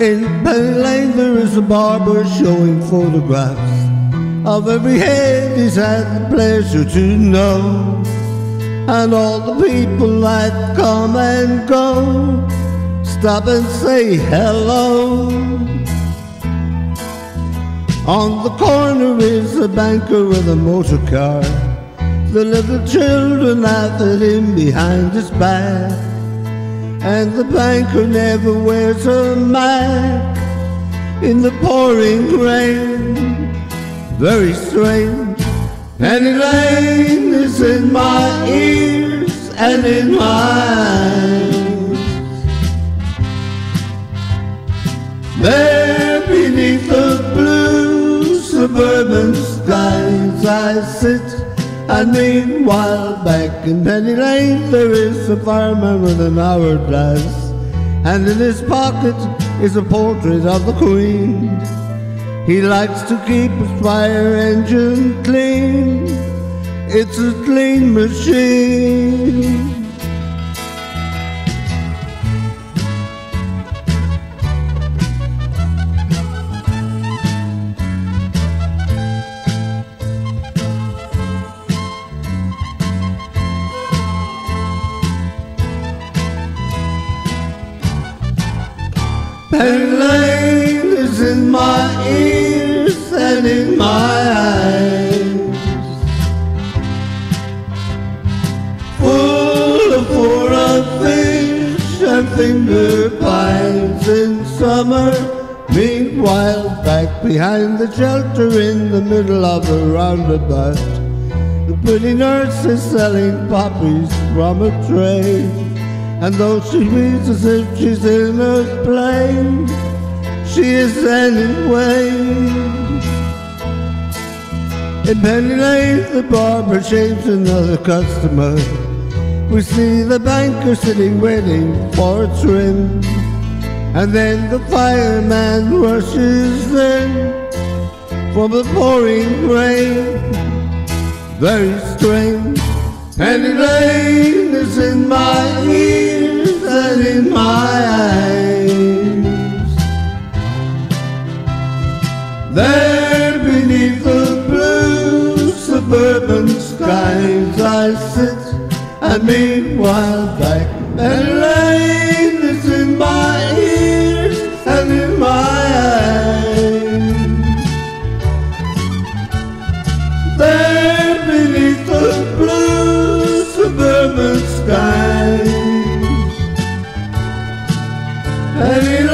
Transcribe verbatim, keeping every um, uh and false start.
In Penny Lane there is a barber showing photographs of every head he's had the pleasure to know, and all the people that come and go stop and say hello. On the corner is a banker with a motorcar. The little children laugh at him behind his back, and the banker never wears a mask in the pouring rain. Very strange. Penny Lane is in my ears and in my eyes. There beneath the blue suburban skies I sit, and meanwhile back in Penny Lane there is a fireman with an hourglass, and in his pocket is a portrait of the Queen. He likes to keep his fire engine clean. It's a clean machine. Penny Lane is in my ears and in my eyes, full of four of fish and finger pies in summer. Meanwhile, back behind the shelter in the middle of the roundabout, the pretty nurse is selling poppies from a tray. And though she reads as if she's in a plane, she is anyway. In Penny Lane the barber shaves another customer. We see the banker sitting waiting for a trim, and then the fireman rushes in from the pouring rain. Very strange. Penny Lane is in my ears and in my eyes. There beneath the blue suburban skies I sit, and meanwhile back Penny Lane is in my ears and in my eyes. There beneath the blue suburban skies, Penny